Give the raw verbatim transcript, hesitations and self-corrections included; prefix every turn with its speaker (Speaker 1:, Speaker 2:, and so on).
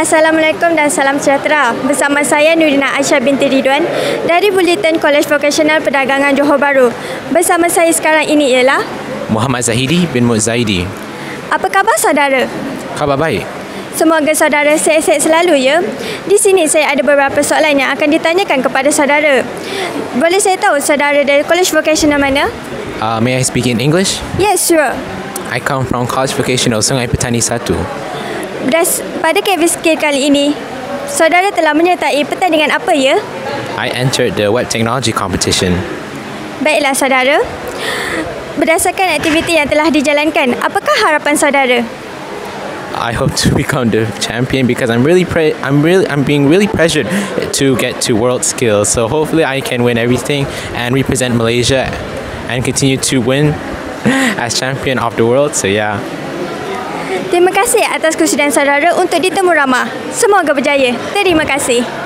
Speaker 1: Assalamualaikum dan salam sejahtera. Bersama saya Nurina Aisyah binti Ridwan dari Bulletin Kolej Vokasional Perdagangan Johor Bahru. Bersama saya sekarang ini ialah
Speaker 2: Muhammad Zahidi bin Muzaidi.
Speaker 1: Apa khabar saudara?
Speaker 2: Khabar baik.
Speaker 1: Semoga saudara sihat-sihat selalu ya. Di sini saya ada beberapa soalan yang akan ditanyakan kepada saudara. Boleh saya tahu saudara dari Kolej Vokasional mana?
Speaker 2: Uh, may I speak in English?
Speaker 1: Yes, sure.
Speaker 2: I come from College Vocational Sungai Petani satu.
Speaker 1: Beras, pada K V Skill kali ini, saudara telah menyertai pertandingan apa ya?
Speaker 2: I entered the web technology competition.
Speaker 1: Baiklah saudara. Berdasarkan aktiviti yang telah dijalankan, apakah harapan saudara?
Speaker 2: I hope to become the champion because I'm really pre- I'm really I'm being really pressured to get to world skills. So hopefully I can win everything and represent Malaysia and continue to win as champion of the world. So yeah.
Speaker 1: Terima kasih atas kesudian saudara untuk ditemu ramah. Semoga berjaya. Terima kasih.